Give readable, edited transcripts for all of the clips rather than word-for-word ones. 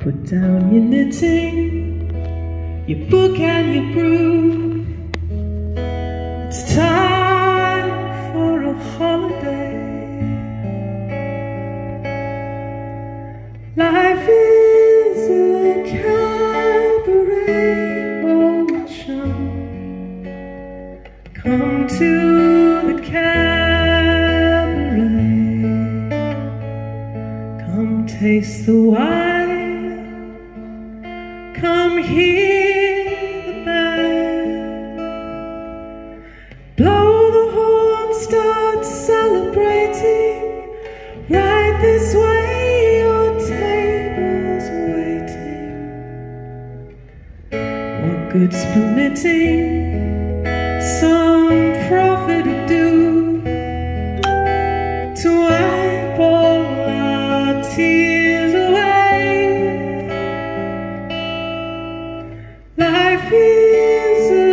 Put down your knitting, your book and your brew. It's time for a holiday. Life is a cabaret, old chum. Come to the cabaret. Come taste the wine. Come hear the band. Blow the horn, start celebrating. Right this way, your table's waiting. What good's permitting some prophet to do to wipe all our tears away? Life is a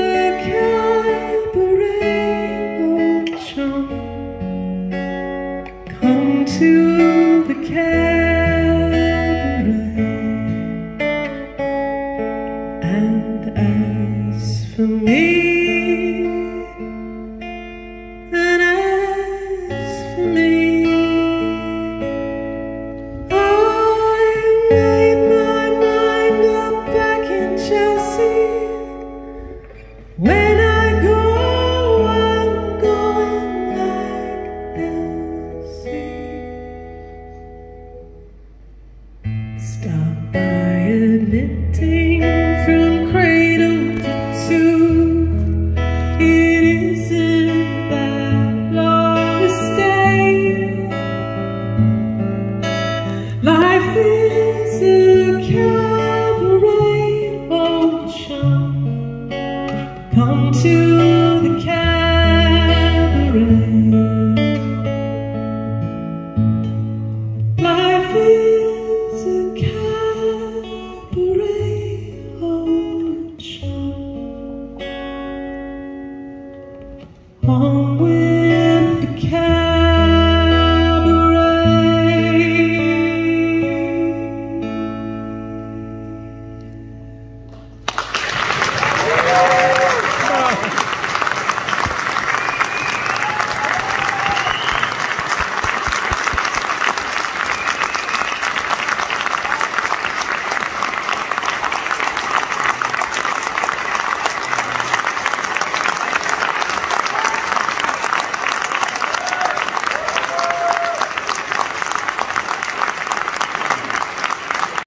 cabaret, old chum. Come to the cabaret. And as for me, when I go, I'm going like Elsie. Stop by admitting from cradle to tomb. It isn't that long a stay. Life is a